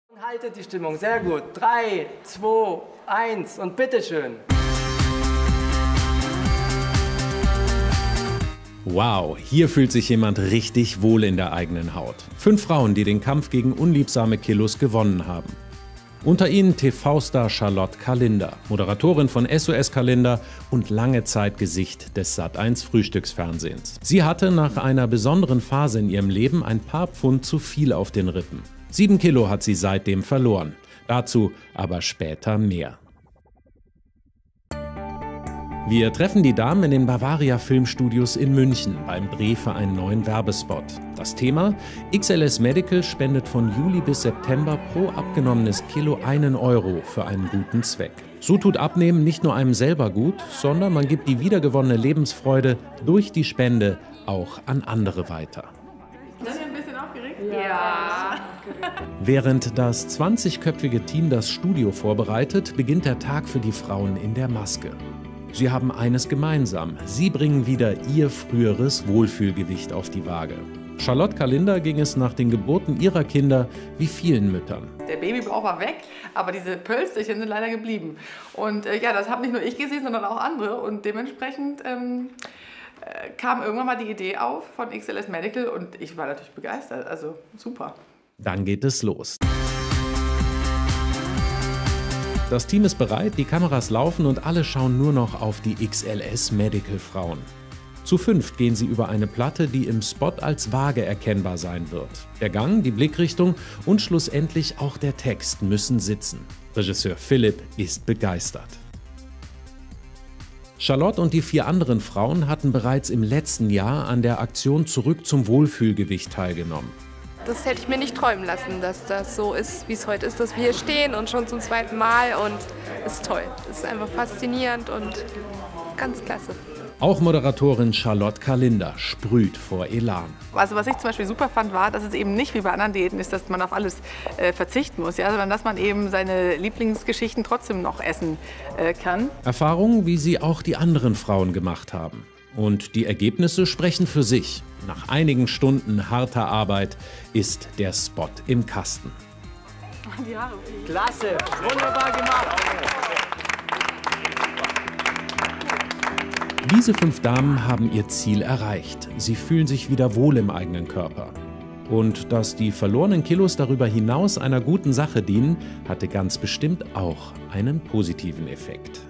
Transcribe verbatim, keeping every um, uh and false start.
Haltet die Stimmung, sehr gut. Drei, zwei, eins und bitteschön. Wow, hier fühlt sich jemand richtig wohl in der eigenen Haut. Fünf Frauen, die den Kampf gegen unliebsame Kilos gewonnen haben. Unter ihnen T V-Star Charlotte Kalinder, Moderatorin von S O S Kalender und lange Zeit Gesicht des Sat eins Frühstücksfernsehens. Sie hatte nach einer besonderen Phase in ihrem Leben ein paar Pfund zu viel auf den Rippen. Sieben Kilo hat sie seitdem verloren. Dazu aber später mehr. Wir treffen die Damen in den Bavaria Filmstudios in München beim Dreh für einen neuen Werbespot. Das Thema: X L S Medical spendet von Juli bis September pro abgenommenes Kilo einen Euro für einen guten Zweck. So tut Abnehmen nicht nur einem selber gut, sondern man gibt die wiedergewonnene Lebensfreude durch die Spende auch an andere weiter. Seid ihr ein bisschen aufgeregt? Ja. Während das zwanzigköpfige Team das Studio vorbereitet, beginnt der Tag für die Frauen in der Maske. Sie haben eines gemeinsam: Sie bringen wieder ihr früheres Wohlfühlgewicht auf die Waage. Charlotte Kalinder ging es nach den Geburten ihrer Kinder wie vielen Müttern. Der Babybauch war weg, aber diese Pölsterchen sind leider geblieben. Und äh, ja, das habe nicht nur ich gesehen, sondern auch andere. Und dementsprechend ähm, äh, kam irgendwann mal die Idee auf von X L S Medical und ich war natürlich begeistert. Also super. Dann geht es los. Das Team ist bereit, die Kameras laufen und alle schauen nur noch auf die X L S Medical Frauen. Zu fünft gehen sie über eine Platte, die im Spot als Waage erkennbar sein wird. Der Gang, die Blickrichtung und schlussendlich auch der Text müssen sitzen. Regisseur Philipp ist begeistert. Charlotte und die vier anderen Frauen hatten bereits im letzten Jahr an der Aktion Zurück zum Wohlfühlgewicht teilgenommen. Das hätte ich mir nicht träumen lassen, dass das so ist, wie es heute ist, dass wir hier stehen und schon zum zweiten Mal, und es ist toll. Es ist einfach faszinierend und ganz klasse. Auch Moderatorin Charlotte Kalinder sprüht vor Elan. Also was ich zum Beispiel super fand, war, dass es eben nicht wie bei anderen Diäten ist, dass man auf alles äh, verzichten muss, ja, sondern dass man eben seine Lieblingsgeschichten trotzdem noch essen äh, kann. Erfahrungen, wie sie auch die anderen Frauen gemacht haben. Und die Ergebnisse sprechen für sich. Nach einigen Stunden harter Arbeit ist der Spot im Kasten. Die Haare. Klasse, wunderbar gemacht. Diese fünf Damen haben ihr Ziel erreicht. Sie fühlen sich wieder wohl im eigenen Körper. Und dass die verlorenen Kilos darüber hinaus einer guten Sache dienen, hatte ganz bestimmt auch einen positiven Effekt.